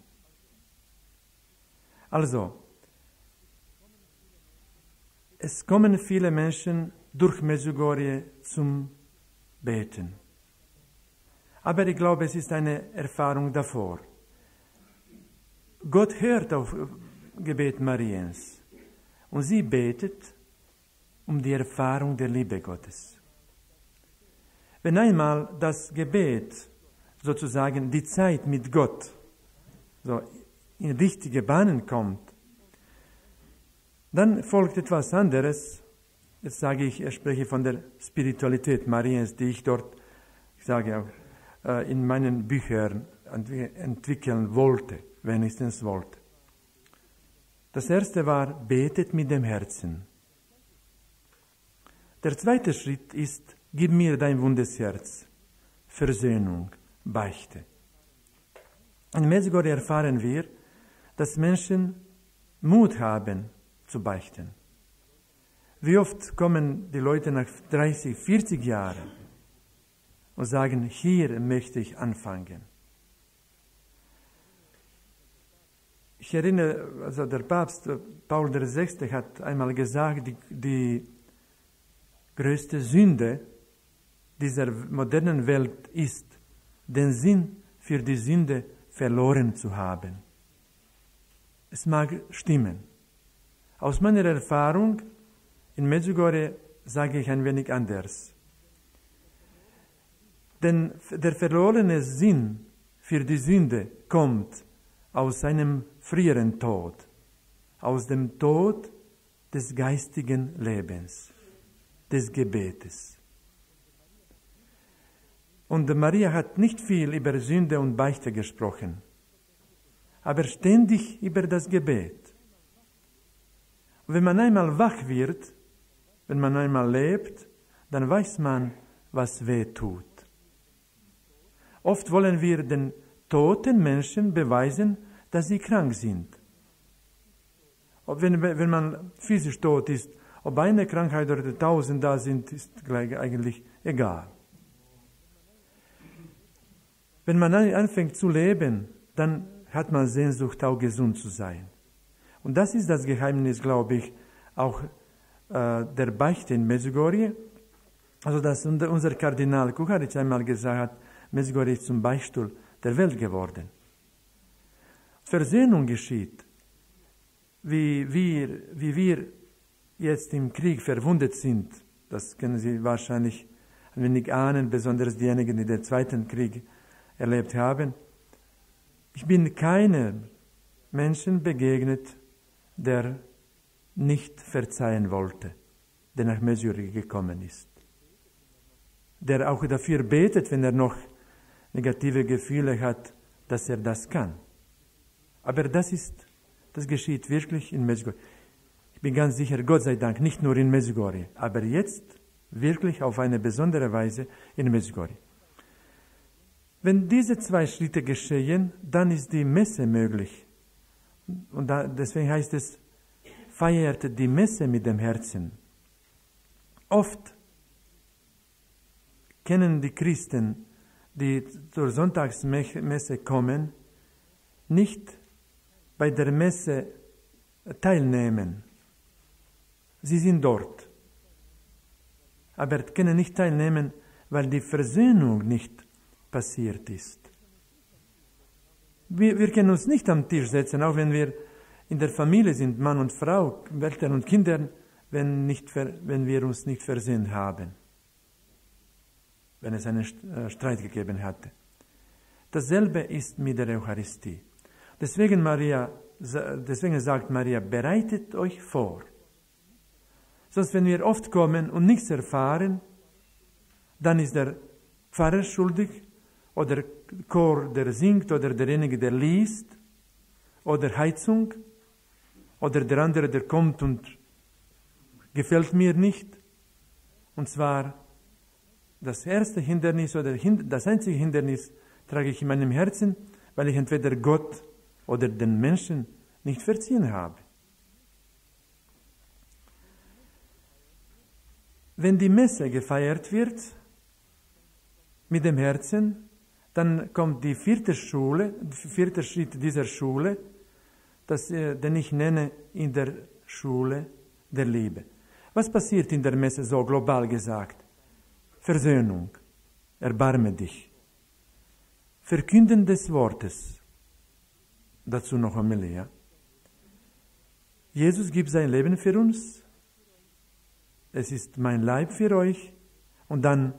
Also, es kommen viele Menschen durch Medjugorje zum Beten. Aber ich glaube, es ist eine Erfahrung davor. Gott hört auf Gebet Mariens und sie betet um die Erfahrung der Liebe Gottes. Wenn einmal das Gebet, sozusagen die Zeit mit Gott, so in richtige Bahnen kommt, dann folgt etwas anderes. Jetzt sage ich, ich spreche von der Spiritualität Mariens, die ich dort, ich sage auch, in meinen Büchern entwickeln wollte, wenigstens wollte. Das erste war, betet mit dem Herzen. Der zweite Schritt ist, gib mir dein wundes Herz, Versöhnung, Beichte. In Medjugorje erfahren wir, dass Menschen Mut haben zu beichten. Wie oft kommen die Leute nach dreißig, vierzig Jahren und sagen, hier möchte ich anfangen. Ich erinnere, also der Papst Paul der Sechste hat einmal gesagt, die, die größte Sünde dieser modernen Welt ist, den Sinn für die Sünde verloren zu haben. Es mag stimmen. Aus meiner Erfahrung in Medjugorje sage ich ein wenig anders. Denn der verlorene Sinn für die Sünde kommt aus einem früheren Tod, aus dem Tod des geistigen Lebens, des Gebetes. Und Maria hat nicht viel über Sünde und Beichte gesprochen, aber ständig über das Gebet. Und wenn man einmal wach wird, wenn man einmal lebt, dann weiß man, was weh tut. Oft wollen wir den toten Menschen beweisen, dass sie krank sind. Ob wenn, wenn man physisch tot ist, ob eine Krankheit oder tausend da sind, ist gleich eigentlich egal. Wenn man anfängt zu leben, dann hat man Sehnsucht, auch gesund zu sein. Und das ist das Geheimnis, glaube ich, auch äh, der Beichte in Medjugorje. Also, dass unser Kardinal Kucharic einmal gesagt hat, Medjugorje ist zum Beichtstuhl der Welt geworden. Versöhnung geschieht, wie wir, wie wir jetzt im Krieg verwundet sind. Das können Sie wahrscheinlich ein wenig ahnen, besonders diejenigen, die den Zweiten Krieg erlebt haben. Ich bin keinem Menschen begegnet, der nicht verzeihen wollte, der nach Medjugorje gekommen ist. Der auch dafür betet, wenn er noch negative Gefühle hat, dass er das kann. Aber das ist, das geschieht wirklich in Medjugorje. Ich bin ganz sicher, Gott sei Dank, nicht nur in Medjugorje, aber jetzt wirklich auf eine besondere Weise in Medjugorje. Wenn diese zwei Schritte geschehen, dann ist die Messe möglich. Und da, deswegen heißt es, feiert die Messe mit dem Herzen. Oft kennen die Christen, die zur Sonntagsmesse kommen, nicht bei der Messe teilnehmen. Sie sind dort, aber können nicht teilnehmen, weil die Versöhnung nicht passiert ist. Wir, wir können uns nicht am Tisch setzen, auch wenn wir in der Familie sind, Mann und Frau, Eltern und Kinder, wenn, nicht, wenn wir uns nicht versöhnt haben, wenn es einen Streit gegeben hatte. Dasselbe ist mit der Eucharistie. Deswegen, Maria, deswegen sagt Maria, bereitet euch vor. Sonst, wenn wir oft kommen und nichts erfahren, dann ist der Pfarrer schuldig, oder der Chor, der singt, oder derjenige, der liest, oder Heizung, oder der andere, der kommt und gefällt mir nicht. Und zwar das erste Hindernis oder das einzige Hindernis trage ich in meinem Herzen, weil ich entweder Gott oder den Menschen nicht verziehen habe. Wenn die Messe gefeiert wird mit dem Herzen, dann kommt die vierte Schule, der vierte Schritt dieser Schule, das, den ich nenne in der Schule der Liebe. Was passiert in der Messe so global gesagt? Versöhnung, erbarme dich, Verkünden des Wortes, dazu noch Homilie. Ja? Jesus gibt sein Leben für uns, es ist mein Leib für euch, und dann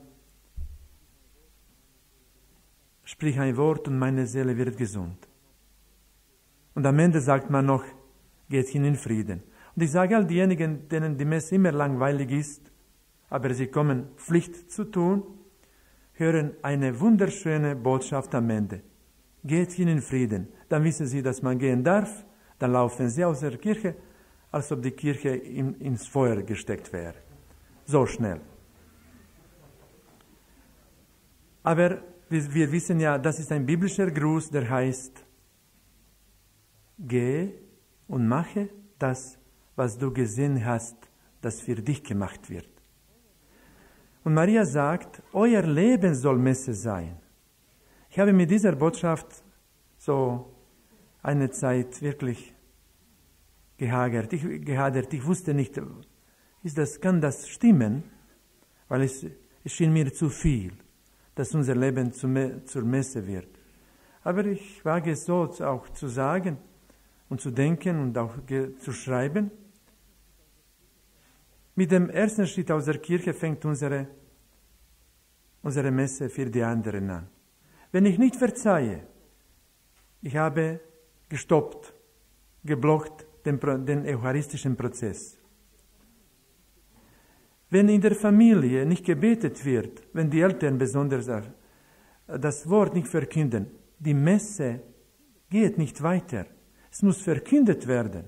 sprich ein Wort und meine Seele wird gesund. Und am Ende sagt man noch, geht hin in Frieden. Und ich sage all diejenigen, denen die Messe immer langweilig ist, aber sie kommen, Pflicht zu tun, hören eine wunderschöne Botschaft am Ende. Geht hin in Frieden. Dann wissen sie, dass man gehen darf, dann laufen sie aus der Kirche, als ob die Kirche in, ins Feuer gesteckt wäre. So schnell. Aber wir, wir wissen ja, das ist ein biblischer Gruß, der heißt, geh und mache das, was du gesehen hast, das für dich gemacht wird. Und Maria sagt, euer Leben soll Messe sein. Ich habe mit dieser Botschaft so eine Zeit wirklich gehagert. Ich, gehadert. Ich wusste nicht, ist das, kann das stimmen? Weil es, es schien mir zu viel, dass unser Leben zu, zur Messe wird. Aber ich wage es so auch zu sagen und zu denken und auch zu schreiben. Mit dem ersten Schritt aus der Kirche fängt unsere, unsere Messe für die anderen an. Wenn ich nicht verzeihe, ich habe gestoppt, geblockt den, den eucharistischen Prozess. Wenn in der Familie nicht gebetet wird, wenn die Eltern besonders das Wort nicht verkünden, die Messe geht nicht weiter. Es muss verkündet werden.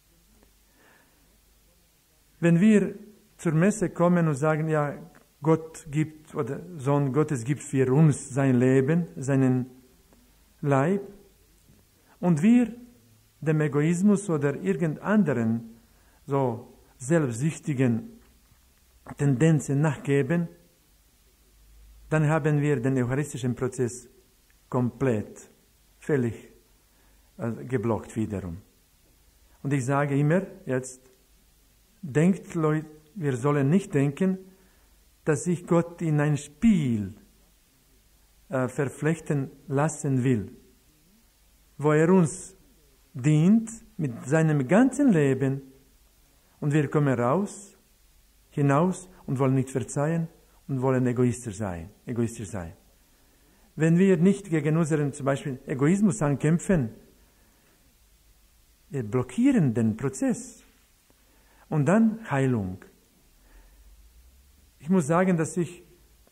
Wenn wir zur Messe kommen und sagen, ja, Gott gibt, oder Sohn Gottes gibt für uns sein Leben, seinen Leib, und wir dem Egoismus oder irgendeinen so selbstsüchtigen Tendenzen nachgeben, dann haben wir den eucharistischen Prozess komplett, völlig äh, geblockt wiederum. Und ich sage immer jetzt, denkt, Leute, wir sollen nicht denken, dass sich Gott in ein Spiel äh, verflechten lassen will, wo er uns dient mit seinem ganzen Leben und wir kommen raus, hinaus und wollen nicht verzeihen und wollen egoistisch sein. Egoistisch sein. Wenn wir nicht gegen unseren zum Beispiel Egoismus ankämpfen, wir blockieren den Prozess. Und dann Heilung. Ich muss sagen, dass ich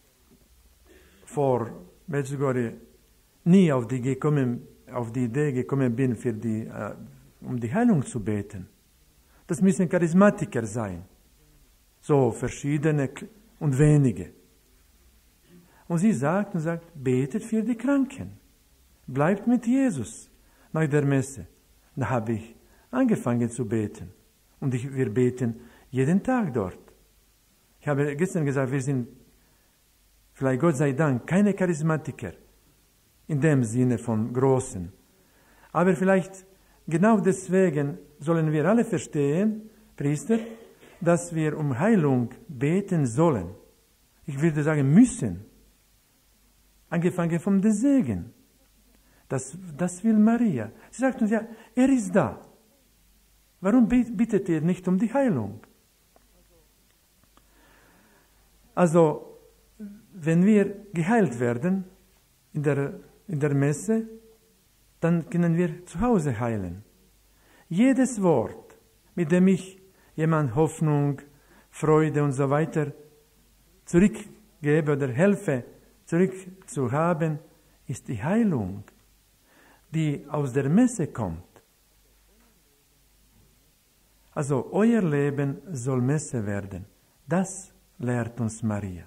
vor Medjugorje nie auf die, gekommen, auf die Idee gekommen bin, für die, uh, um die Heilung zu beten. das müssen Charismatiker sein. So verschiedene und wenige. Und sie sagt und sagt, betet für die Kranken. Bleibt mit Jesus nach der Messe. Da habe ich angefangen zu beten. Und ich, wir beten jeden Tag dort. Ich habe gestern gesagt, wir sind, vielleicht Gott sei Dank, keine Charismatiker. In dem Sinne von Großen. Aber vielleicht genau deswegen sollen wir alle verstehen, Priester, dass wir um Heilung beten sollen. Ich würde sagen, müssen. Angefangen vom Segen. Das, das will Maria. Sie sagt uns ja, er ist da. Warum bittet ihr nicht um die Heilung? Also, wenn wir geheilt werden in der, in der Messe, dann können wir zu Hause heilen. Jedes Wort, mit dem ich jemand Hoffnung, Freude und so weiter zurückgebe oder helfe, zurückzuhaben, ist die Heilung, die aus der Messe kommt. Also euer Leben soll Messe werden. Das lehrt uns Maria.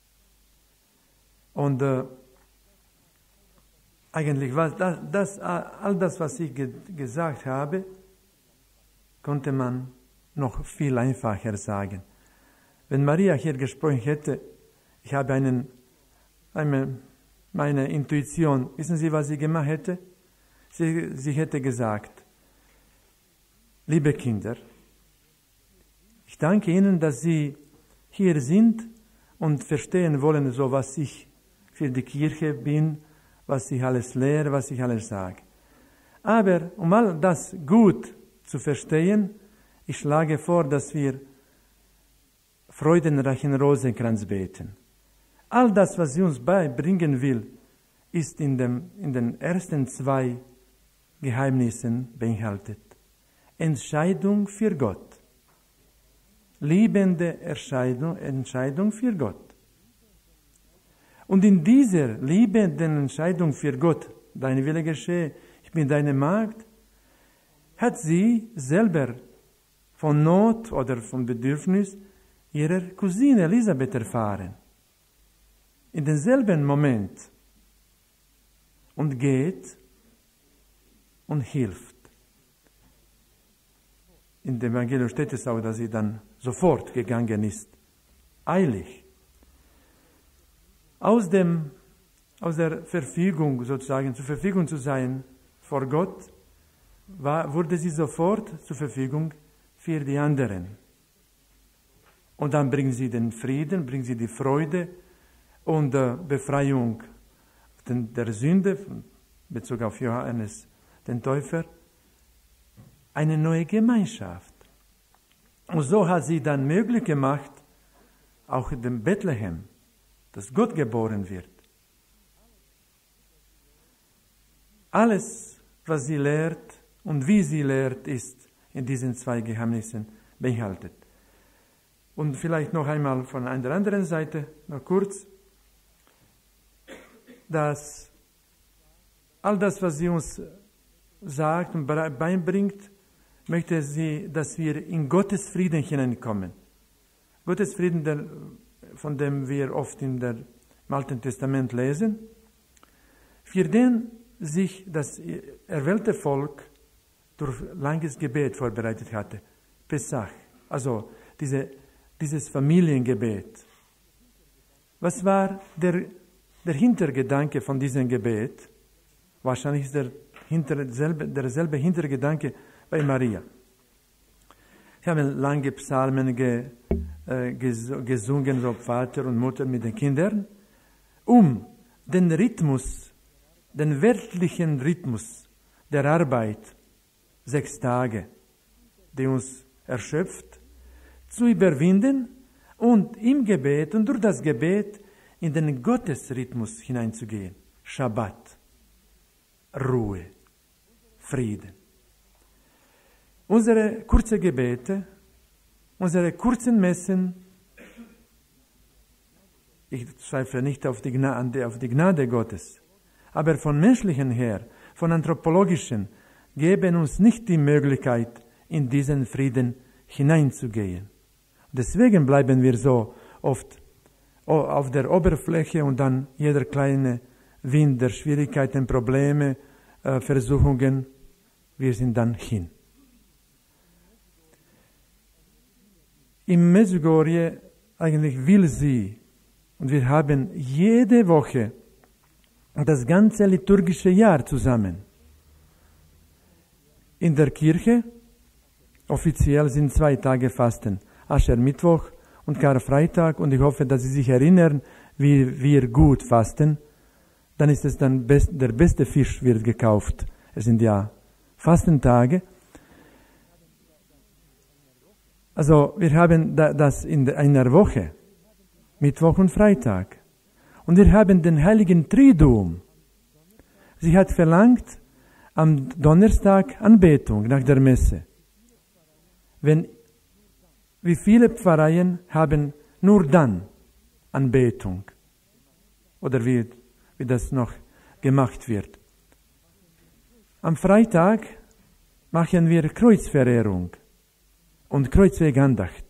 Und äh, eigentlich, was das, das, all das, was ich ge gesagt habe, konnte man noch viel einfacher sagen. Wenn Maria hier gesprochen hätte, ich habe einen, eine, meine Intuition, wissen Sie, was sie gemacht hätte? Sie, sie hätte gesagt, liebe Kinder, ich danke Ihnen, dass Sie hier sind und verstehen wollen, so was ich für die Kirche bin, was ich alles lehre, was ich alles sage. Aber um all das gut zu verstehen, ich schlage vor, dass wir freudenreichen Rosenkranz beten. All das, was sie uns beibringen will, ist in, dem, in den ersten zwei Geheimnissen beinhaltet. Entscheidung für Gott. Liebende Entscheidung, Entscheidung für Gott. Und in dieser liebenden Entscheidung für Gott, dein Wille geschehe, ich bin deine Magd, hat sie selber von Not oder von Bedürfnis ihrer Cousine Elisabeth erfahren. In denselben Moment. Und geht und hilft. In dem Evangelium steht es auch, dass sie dann sofort gegangen ist. Eilig. Aus, dem, aus der Verfügung, sozusagen, zur Verfügung zu sein vor Gott, war, wurde sie sofort zur Verfügung für die anderen. Und dann bringen sie den Frieden, bringen sie die Freude und äh, Befreiung den, der Sünde, in Bezug auf Johannes den Täufer, eine neue Gemeinschaft. Und so hat sie dann möglich gemacht, auch in dem Bethlehem, dass Gott geboren wird. Alles, was sie lehrt und wie sie lehrt, ist in diesen zwei Geheimnissen beinhaltet. Und vielleicht noch einmal von einer anderen Seite, noch kurz, dass all das, was sie uns sagt und beibringt, möchte sie, dass wir in Gottes Frieden hineinkommen. Gottes Frieden, der, von dem wir oft in der, im Alten Testament lesen, für den sich das erwählte Volk durch langes Gebet vorbereitet hatte. Pesach, also diese, dieses Familiengebet. Was war der, der Hintergedanke von diesem Gebet? Wahrscheinlich ist der hinter, derselbe, derselbe Hintergedanke bei Maria. Sie haben lange Psalmen ge, äh, gesungen, so Vater und Mutter mit den Kindern, um den Rhythmus, den weltlichen Rhythmus der Arbeit, sechs Tage, die uns erschöpft, zu überwinden und im Gebet und durch das Gebet in den Gottesrhythmus hineinzugehen. Schabbat, Ruhe, Frieden. Unsere kurzen Gebete, unsere kurzen Messen, ich zweifle nicht auf die Gnade, auf die Gnade Gottes, aber von menschlichen her, von anthropologischen, geben uns nicht die Möglichkeit, in diesen Frieden hineinzugehen. Deswegen bleiben wir so oft auf der Oberfläche und dann jeder kleine Wind der Schwierigkeiten, Probleme, äh, Versuchungen, wir sind dann hin. Im Medjugorje eigentlich will sie, und wir haben jede Woche das ganze liturgische Jahr zusammen. In der Kirche, offiziell sind zwei Tage Fasten, Aschermittwoch und Karfreitag, und ich hoffe, dass Sie sich erinnern, wie wir gut fasten. Dann ist es dann best, der beste Fisch wird gekauft. Es sind ja Fastentage. Also wir haben das in einer Woche, Mittwoch und Freitag. Und wir haben den heiligen Triduum. Sie hat verlangt, am Donnerstag Anbetung nach der Messe. Wenn, wie viele Pfarreien haben nur dann Anbetung? Oder wie, wie das noch gemacht wird. Am Freitag machen wir Kreuzverehrung und Kreuzwegandacht.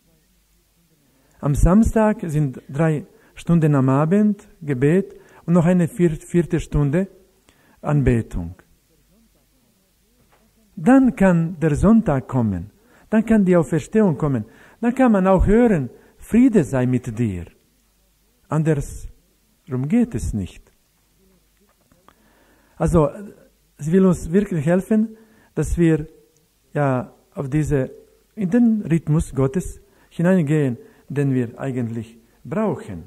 Am Samstag sind drei Stunden am Abend Gebet und noch eine vierte Stunde Anbetung. Dann kann der Sonntag kommen, dann kann die Auferstehung kommen, dann kann man auch hören, Friede sei mit dir. Andersrum geht es nicht. Also, sie will uns wirklich helfen, dass wir ja auf diese, in den Rhythmus Gottes hineingehen, den wir eigentlich brauchen.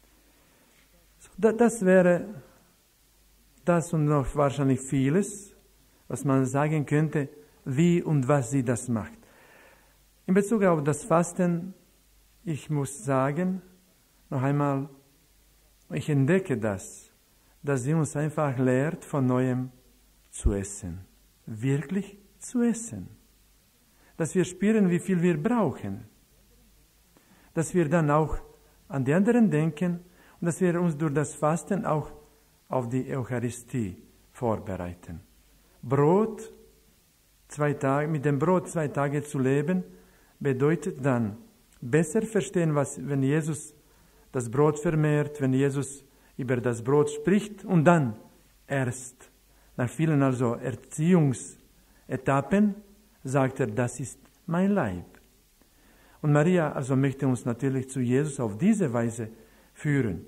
Das wäre das und noch wahrscheinlich vieles, was man sagen könnte, wie und was sie das macht. In Bezug auf das Fasten, ich muss sagen, noch einmal, ich entdecke das, dass sie uns einfach lehrt, von Neuem zu essen. Wirklich zu essen. Dass wir spüren, wie viel wir brauchen. Dass wir dann auch an die anderen denken und dass wir uns durch das Fasten auch auf die Eucharistie vorbereiten. Brot, zwei Tage, mit dem Brot zwei Tage zu leben, bedeutet dann besser verstehen, was, wenn Jesus das Brot vermehrt, wenn Jesus über das Brot spricht und dann erst nach vielen also Erziehungsetappen sagt er, das ist mein Leib. Und Maria also möchte uns natürlich zu Jesus auf diese Weise führen.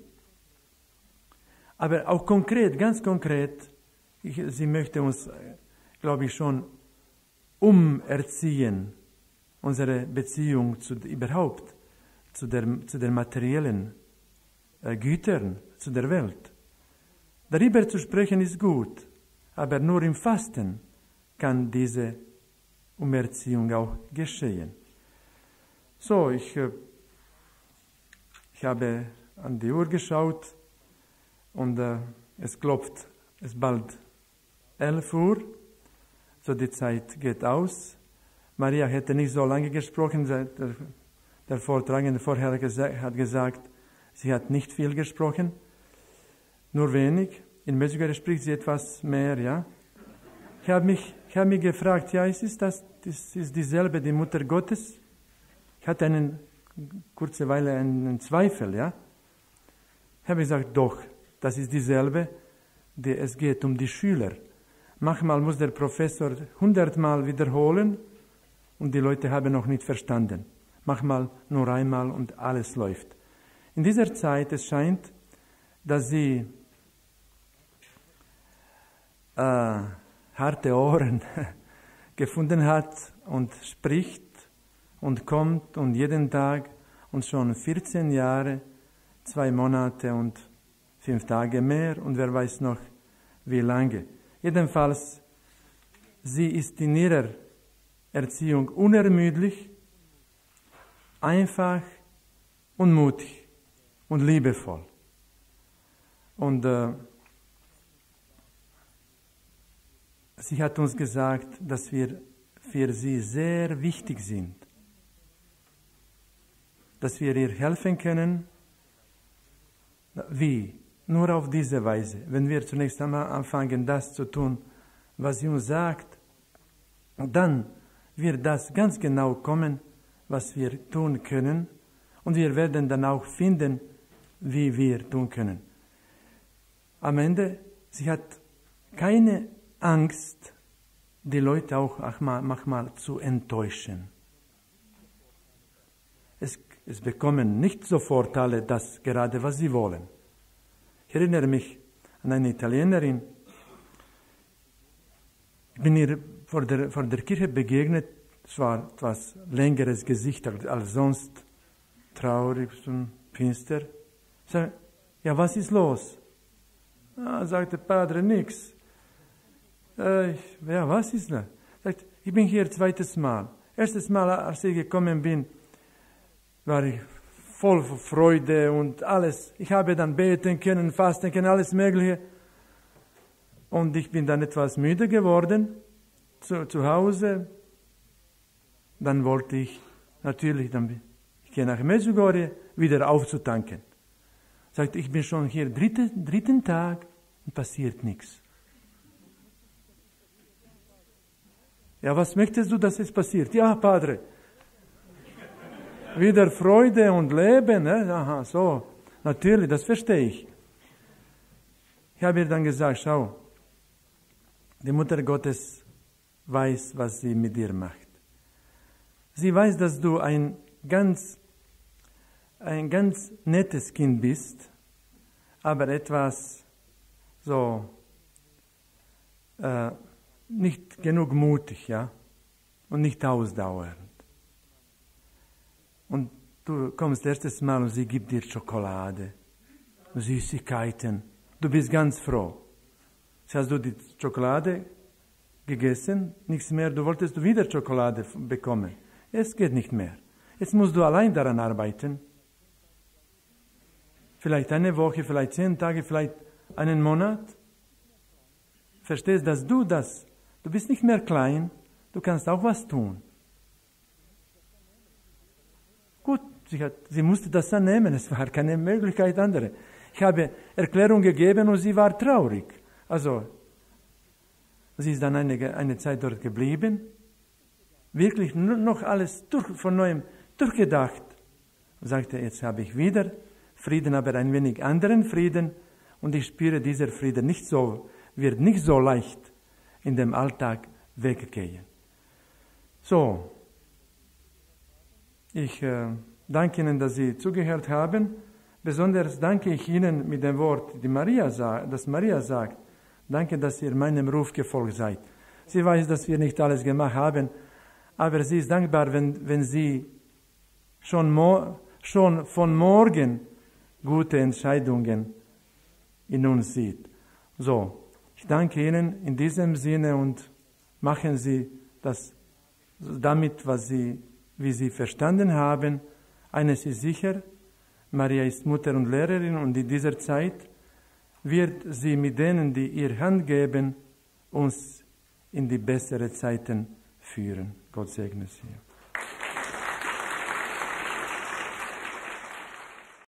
Aber auch konkret, ganz konkret, ich, sie möchte uns, glaube ich, schon umerziehen, unsere Beziehung zu, überhaupt zu der, zu den materiellen äh, Gütern, zu der Welt. Darüber zu sprechen ist gut, aber nur im Fasten kann diese Umerziehung auch geschehen. So, ich, äh, ich habe an die Uhr geschaut und äh, es klopft, es ist bald elf Uhr, so die Zeit geht aus. Maria hätte nicht so lange gesprochen, der, der Vortragende vorher hat gesagt, sie hat nicht viel gesprochen, nur wenig. In Medjugorje spricht sie etwas mehr, ja. Ich habe mich, ich habe mich gefragt, ja, ist das, das ist dieselbe, die Mutter Gottes? Ich hatte eine kurze Weile einen Zweifel, ja. Ich habe gesagt, doch, das ist dieselbe, die, es geht um die Schüler. Manchmal muss der Professor hundertmal wiederholen und die Leute haben noch nicht verstanden. Manchmal nur einmal und alles läuft. In dieser Zeit, es scheint, dass sie äh, harte Ohren gefunden hat und spricht und kommt und jeden Tag und schon vierzehn Jahre, zwei Monate und fünf Tage mehr und wer weiß noch wie lange. Jedenfalls, sie ist in ihrer Erziehung unermüdlich, einfach und mutig und liebevoll. Und äh, sie hat uns gesagt, dass wir für sie sehr wichtig sind, dass wir ihr helfen können. Wie? Nur auf diese Weise. Wenn wir zunächst einmal anfangen, das zu tun, was sie uns sagt, dann wird das ganz genau kommen, was wir tun können. Und wir werden dann auch finden, wie wir tun können. Am Ende, sie hat keine Angst, die Leute auch manchmal zu enttäuschen. Es, es bekommen nicht sofort alle das gerade, was sie wollen. Ich erinnere mich an eine Italienerin. Ich bin ihr vor der, vor der Kirche begegnet. Es war etwas längeres Gesicht als sonst, traurig und finster. Ich sage, ja, was ist los? Ah, sagte Padre, nix. Äh, ich, ja, was ist da? Sagt, ich bin hier zweites Mal. Erstes Mal, als ich gekommen bin, war ich voll Freude und alles. Ich habe dann beten können, fasten können, alles Mögliche. Und ich bin dann etwas müde geworden, zu, zu Hause. Dann wollte ich natürlich, dann, ich gehe nach Medjugorje, wieder aufzutanken. Sagt, ich bin schon hier dritte, dritten Tag und passiert nichts. Ja, was möchtest du, dass es passiert? Ja, Padre. Wieder Freude und Leben. Ne? Aha, so. Natürlich, das verstehe ich. Ich habe ihr dann gesagt, schau, die Mutter Gottes weiß, was sie mit dir macht. Sie weiß, dass du ein ganz, ein ganz nettes Kind bist, aber etwas so äh, nicht genug mutig, ja, und nicht ausdauernd. Und du kommst erstes Mal und sie gibt dir Schokolade, Süßigkeiten. Du bist ganz froh. Jetzt hast du die Schokolade gegessen, nichts mehr, du wolltest wieder Schokolade bekommen. Es geht nicht mehr. Jetzt musst du allein daran arbeiten. Vielleicht eine Woche, vielleicht zehn Tage, vielleicht einen Monat. Verstehst, dass du das, du bist nicht mehr klein, du kannst auch was tun. Gut, sie, hat, sie musste das annehmen, es war keine Möglichkeit andere. Ich habe Erklärung gegeben und sie war traurig. Also, sie ist dann eine, eine Zeit dort geblieben, wirklich noch alles durch, von neuem durchgedacht. Und sagte, jetzt habe ich wieder Frieden, aber ein wenig anderen Frieden und ich spüre, dieser Frieden nicht so, wird nicht so leicht in dem Alltag weggehen. So, ich äh, danke Ihnen, dass Sie zugehört haben. Besonders danke ich Ihnen mit dem Wort, die Maria sagt, das Maria sagt. Danke, dass ihr meinem Ruf gefolgt seid. Sie weiß, dass wir nicht alles gemacht haben, aber sie ist dankbar, wenn, wenn sie schon, mo- schon von morgen gute Entscheidungen in uns sieht. So, ich danke Ihnen in diesem Sinne und machen Sie das damit, was Sie, wie Sie verstanden haben. Eines ist sicher, Maria ist Mutter und Lehrerin und in dieser Zeit wird sie mit denen, die ihr Hand geben, uns in die besseren Zeiten führen. Gott segne sie.